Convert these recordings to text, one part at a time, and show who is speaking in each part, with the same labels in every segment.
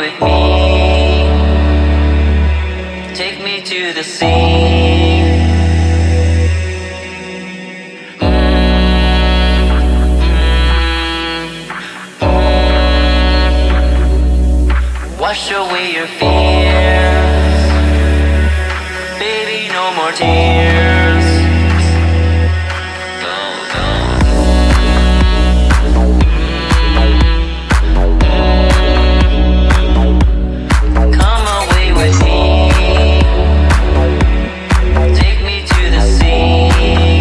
Speaker 1: with me. Take me to the sea. Wash away your fears, baby, no more tears. Come away with me, take me to the sea.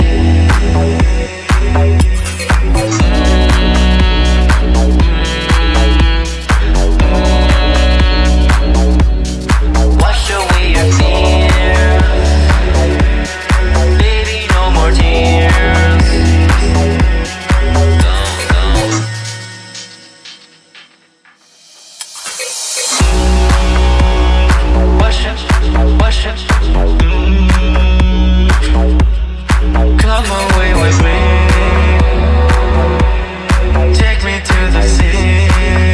Speaker 1: Wash away your fears, baby, no more tears. Wash it, come away with me, take me to the sea.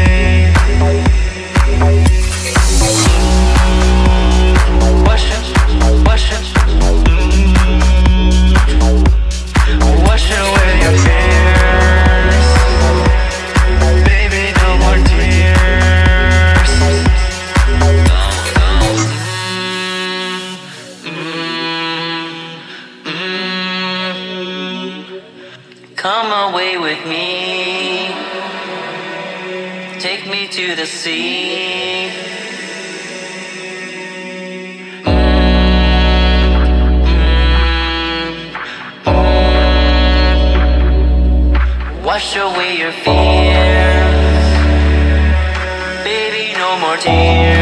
Speaker 1: Wash away your fears, baby, no more tears. Come away with me, take me to the sea. Wash away your fears, baby, no more tears.